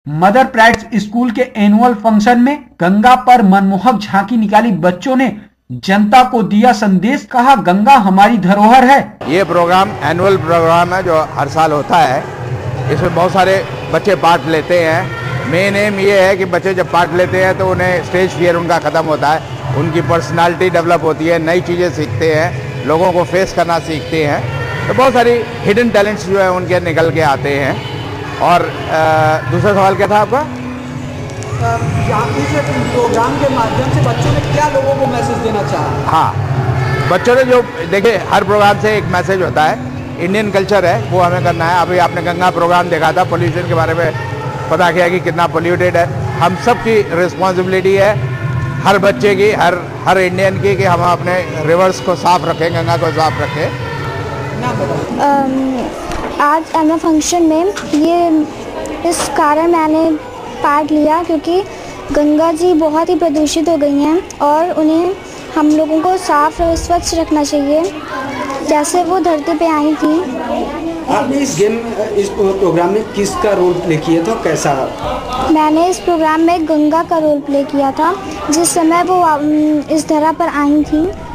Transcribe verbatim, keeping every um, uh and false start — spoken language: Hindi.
मदर प्राइड्स स्कूल के एनुअल फंक्शन में गंगा पर मनमोहक झांकी निकाली बच्चों ने जनता को दिया संदेश, कहा गंगा हमारी धरोहर है। ये प्रोग्राम एनुअल प्रोग्राम है जो हर साल होता है। इसमें बहुत सारे बच्चे पार्ट लेते हैं। मेन एम ये है कि बच्चे जब पार्ट लेते हैं तो उन्हें स्टेज फियर उनका ख़त्म होता है, उनकी पर्सनालिटी डेवलप होती है, नई चीज़ें सीखते हैं, लोगों को फेस करना सीखते हैं। तो बहुत सारी हिडन टैलेंट्स जो है उनके निकल के आते हैं। और आ, दूसरा सवाल क्या था आपका? इस प्रोग्राम के माध्यम से बच्चों ने क्या लोगों को मैसेज देना चाहा? हाँ, बच्चों ने जो देखिए, हर प्रोग्राम से एक मैसेज होता है। इंडियन कल्चर है वो हमें करना है। अभी आपने गंगा प्रोग्राम देखा था, पोल्यूशन के बारे में पता किया कि कितना पोल्यूटेड है। हम सब की रिस्पॉन्सिबिलिटी है, हर बच्चे की, हर हर इंडियन की, कि हम अपने रिवर्स को साफ रखें, गंगा को साफ रखें। आज एनुअल फंक्शन में ये इस कारण मैंने पार्ट लिया क्योंकि गंगा जी बहुत ही प्रदूषित हो गई हैं और उन्हें हम लोगों को साफ और स्वच्छ रखना चाहिए जैसे वो धरती पे आई थी। आपने इस गेम इस प्रोग्राम में किसका रोल प्ले किया था, कैसा? मैंने इस प्रोग्राम में गंगा का रोल प्ले किया था जिस समय वो इस धरा पर आई थी।